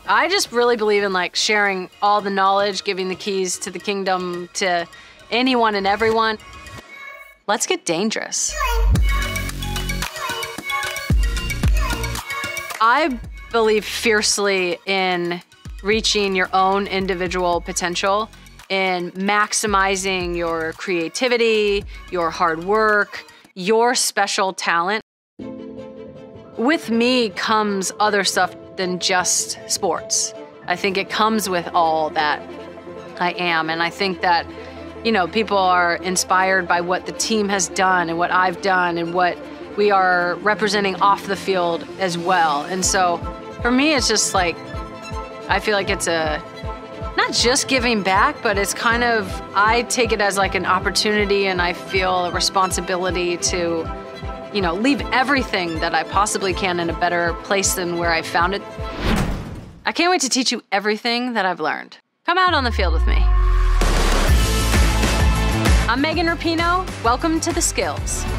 I just really believe in like sharing all the knowledge, giving the keys to the kingdom to anyone and everyone. Let's get dangerous. I believe fiercely in reaching your own individual potential, in maximizing your creativity, your hard work, your special talent. With me comes other stuff than just sports. I think it comes with all that I am, and I think that, you know, people are inspired by what the team has done and what I've done and what we are representing off the field as well. And so for me, it's just like, I feel like it's not just giving back, but it's kind of, I take it as like an opportunity, and I feel a responsibility to, you know, leave everything that I possibly can in a better place than where I found it. I can't wait to teach you everything that I've learned. Come out on the field with me. I'm Megan Rapinoe. Welcome to The Skills.